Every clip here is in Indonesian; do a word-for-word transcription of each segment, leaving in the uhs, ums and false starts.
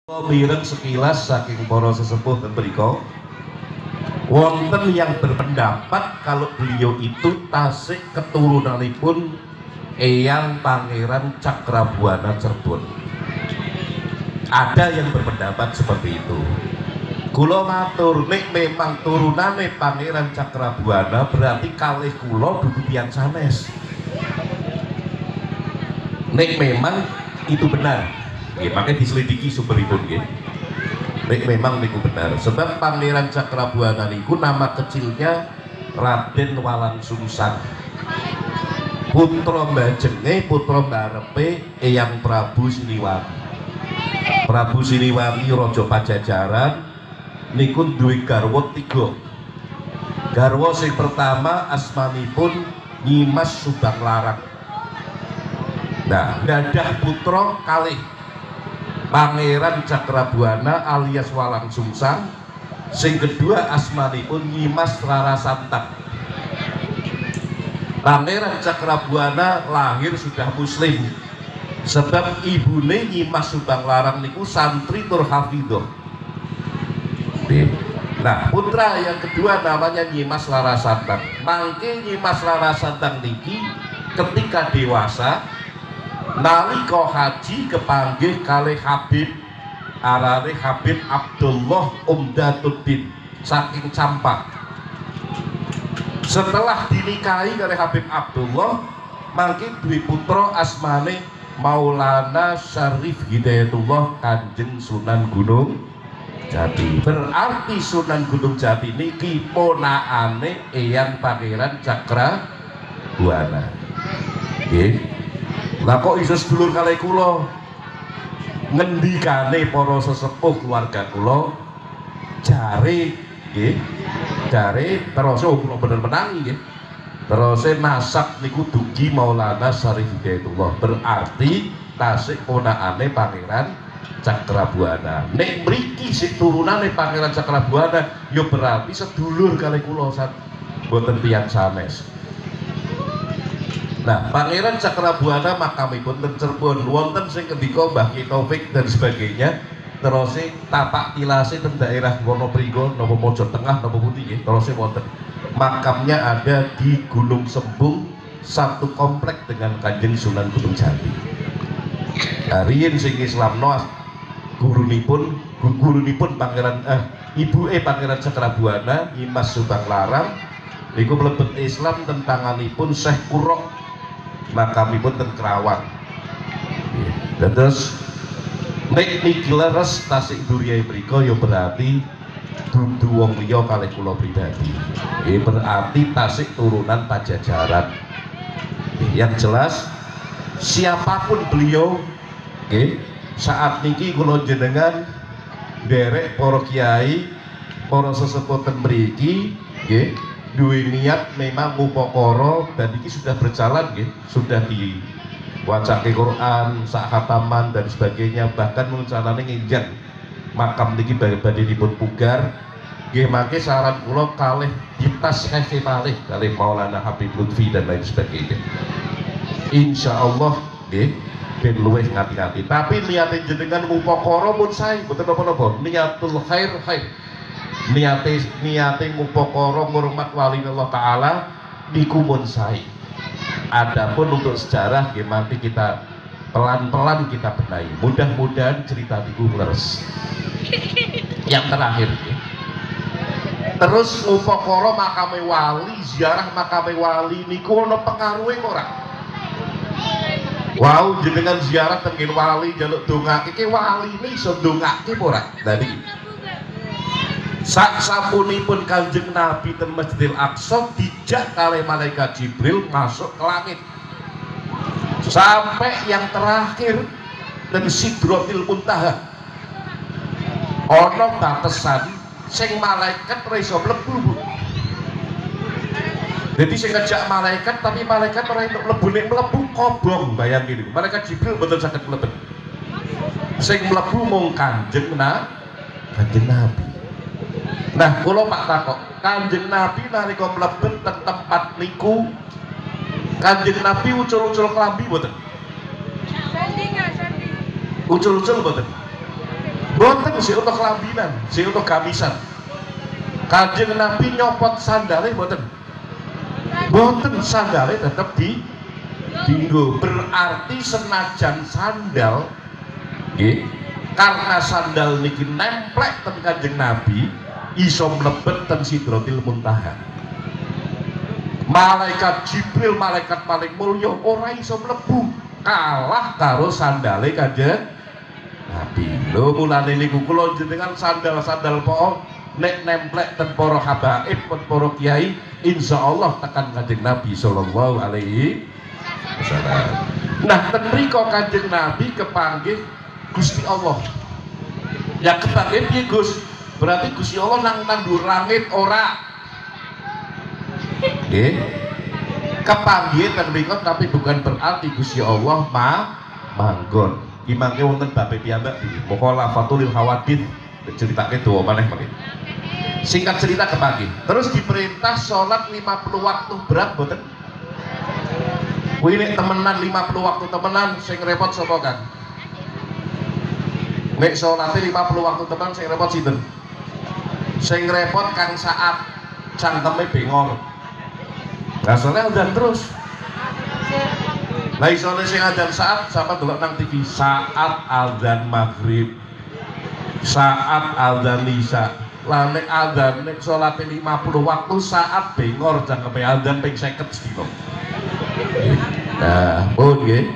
Mireng sekilas saking para sesepuh mriku wonten yang berpendapat kalau beliau itu tasik keturunanipun Eyang Pangeran Cakrabuana Cirebon. Ada yang berpendapat seperti itu. Kula matur nek memang turunane Pangeran Cakrabuana berarti kalih kula dudu tiyang sanes. Nek memang itu benar. Ya, makanya diselidiki sumberipun nggih. Nek memang niku benar. Sebab Pangeran Cakrabuana niku nama kecilnya Raden Walang Sungsang. Putra mbajenge, putra barepe Eyang Prabu Siliwangi. Prabu Siliwangi Raja Pajajaran niku duwe garwa tiga. Garwa sing pertama asmanipun Nyimas Subanglarang. Nah, dadah putra kalih Pangeran Cakrabuana alias Walang Sungsang, sing kedua asmanipun Nyimas Rarasanta. Pangeran Cakrabuana lahir sudah muslim, sebab ibune Nyimas Subanglarang niku santri tur hafidhah. Nah, putra yang kedua namanya Nyimas Rarasanta. Mangke Nyimas Rarasanta niki ketika dewasa nalika haji kepanggih kalih Habib arane Habib Abdullah Umdatuddin saking Campak. Setelah dinikahi kalih Habib Abdullah, mangke duwe putra asmane Maulana Syarif Hidayatullah Kanjeng Sunan Gunung Jati. Berarti Sunan Gunung Jati niki ponakane Eyang Pangeran Cakrabuana. Nggih. Lah kok iso sedulur kalih kula ngendikane para sesepuh keluarga kula jare nggih jare terus kula bener menangi nggih terus nasab niku dugi Maulana Syarif Hidayatullah, berarti tasik ponakane Pangeran Cakrabuana. Nek mriki sing turunane Pangeran Cakrabuana ya berarti sedulur kalih kula boten tiyang sanes. Nah, Pangeran Cakrabuana makamipun ten Cirebon, wonten sing ngendika Mbah Ki Taufik dan sebagainya. Terus tapak tilase ten daerah Wonoprigo napa Mojo Tengah napa pundi nggih, terus wonten. Makamnya ada di Gunung Sembung, satu komplek dengan Kanjeng Sunan Gunung Jati. Nah, riyen sing Islamno gurunipun gurunipun Pangeran eh ibuke Pangeran Cakrabuana Nyimas Subanglarang niku mlebet Islam tentanganipun Syekh Kurok, makamipun ten Kerawang. Dan terus nek niki leres tasik duriyae mriku ya berarti dudu wong liya kalih kula pribadi. Nggih, berarti tasik turunan Pajajaran. Yang jelas siapapun beliau nggih, saat niki kula jenengan derek para kiai, para sesepuh ten mriki nggih duwe niat memang upakara dan ini sudah berjalan gitu, sudah diwacake Quran, sak khataman dan sebagainya, bahkan rencanane nginjak makam niki badhe dipun pugar nggih. Mangke saran kula kalih ditas kasih malih kalih Maulana Habib Lutfi dan lain sebagainya. Insyaallah nggih ben luwih ngati-ngati. Tapi niate jenengan upakara pun sae, mboten napa-napa. Niatul khair khair. niate niate ngupakara ngurmat wali Allah Ta'ala niku mun sae. Adapun untuk sejarah nggih nanti kita pelan-pelan kita benahi. Mudah-mudahan cerita niku leres. Yang terakhir nggih. Terus ngupakara makame wali, ziarah makame wali niku ana pengaruhe ora? Wow, jenengan ziarah teng wali njaluk dongake ki waline iso ndongake ora? Dadi sak sampunipun Kanjeng Nabi ten Masjidil Aqsa dijak kalih malaikat Jibril masuk ke langit sampai yang terakhir dan Sidratil Muntaha ana batesan sing malaikat ora iso mlebu. Jadi sing ngejak malaikat tapi malaikat ora iso mlebu, nek mlebu kobong bayangin. Malaikat Jibril mboten saged mlebet. Sing mlebu mung Kanjeng na Kanjeng Nabi. Nah, kula pak takok, Kanjeng Nabi nalika mlebet teng tempat niku, Kanjeng Nabi ucul-ucul klambi mboten? Sanding, sanding. Ucul-ucul mboten? Boten sih untuk kelambinan, sih untuk gamisan. Kanjeng Nabi nyopot sandalnya boten. Boten sandalnya tetap di dinggo. Berarti senajan sandal, okay, karena sandal niki nemplek ten Kanjeng Nabi, iso mlebet ten Sidratil Muntaha. Malaikat Jibril, malaikat paling mulya ora iso mlebu, kalah karo sandale Kanjeng Nabi. Lho mulane niku kula jenengan sandal-sandal po nek nemplek ten para habaib, ten para kiai, insyaallah tekan Kanjeng Nabi sallallahu alaihi wasallam. Nah, ten mriko Kanjeng Nabi kepanggih Gusti Allah. Ya kepanggih piye Gus? Berarti Gusti Allah nang tandur langit ora. Nggih. Kepanggih ten mriko tapi bukan berarti Gusti Allah ma manggon. Ki mangke wonten babe piyambak iki. Mukhalafatul hawadits ceritake dawa maneh mriki. Singkat cerita kepanggih. Terus diperintah sholat lima puluh waktu, berat boten? Kuwi nek temenan lima puluh waktu temenan sing repot sapa Kang? Nek salate lima puluh waktu temenan sing repot sinten? Sing repot Kang Saat, cangkeme bengor. Lah soalnya udan terus. Lah isone sing adzan saat sampe delok nang T V saat adzan maghrib. Saat adzan isya. Lah nek adzan nek salate lima puluh waktu saat bengor cangkeme adzan ping seket sedina. Nah, pun nggih.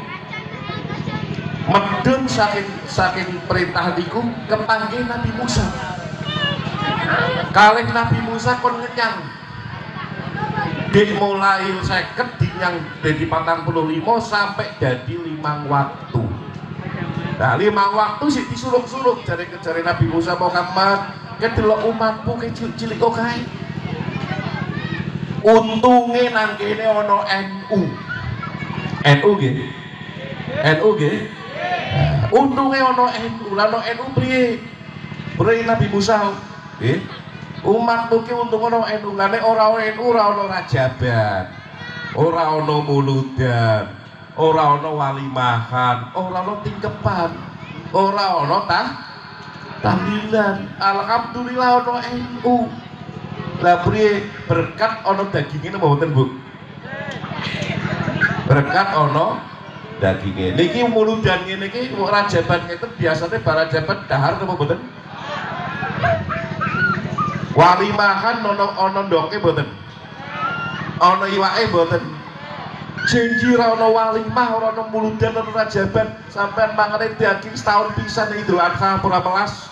Medun saking saking perintah niku kepanggih Nabi Musa. Kalih Nabi Musa kon ngenyang. Dik mulai seket dinyang dadi patang puluh lima sampai jadi limang waktu. Nah, limang waktu sih disuluk-suluk jare jare Nabi Musa Muhammad, kedelok umatmu ke cilik kok kae. Untunge nang kene ana N U. N U nggih. N U nggih. Nah, untunge ana N U. Lah ana N U priye? Priye Nabi Musa? Nggih. Umatmu ki untung ana N U. Lah nek ora ana N U ora ana rajaban. Ora ana muludan. Ora ana walimahan, ora ana tingkepan. Ora ana tah tahlilan. Alhamdulillah ana N U. Lah priye berkat ana daginge napa mboten, Bu? Berkat ana daginge. Niki muludan ngene iki rajaban ngeten biasane barajaban dahar napa mboten? Walimahan ana ana ndoke mboten? Ana iwake mboten? Janji ra ana walimah, ora ana muludan, ana rajaban, sampean mangane daging setahun pisan Idul Adha ora melas.